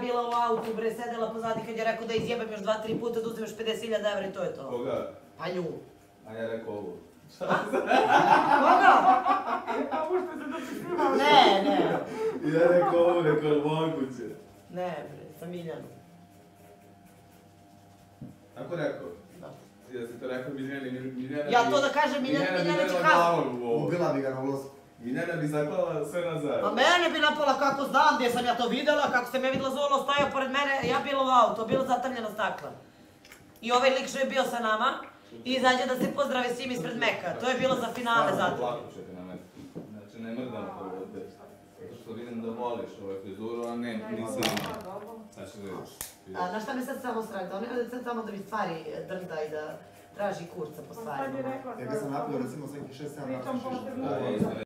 bila u autu, bre, sedela pozadi kad je rekao da izjebam još 2-3 puta, da uzmeš 50.000 evra i to je to. Koga? Pa nju. A ja rekao ovo. Koga? A možete se da se snimali? Ne. Ja rekao ovo, rekao moguće. Ne, bre, sa Miljanom. Tako rekao? Da. Ja si to rekao Miljana... Ja to da kažem, Miljana će kazni. Ubila bi ga na ulazku. Miljana bi zaklala sve nazad. A mene bi napala kako znam, gdje sam ja to videla, kako sam ja videla Zolo stajao pored mene, ja bila u auto, bilo zatamljeno stakla. I ovaj lik što je bio sa nama, i izađe da se pozdrave svim ispred Meka, to je bilo za finale zato. Plakućete na mene. Znači, ne mrdam to ovdje. Zato što vidim da voliš ovu frizuru, a ne, nisam. Znači, da vidiš. Na šta me sad samo sramite? On je sad samo da mi stvari drnda i da traži kurca po stvarima. Ja ga sam napio recimo svaki 6-7 Pritom dana. potrebno.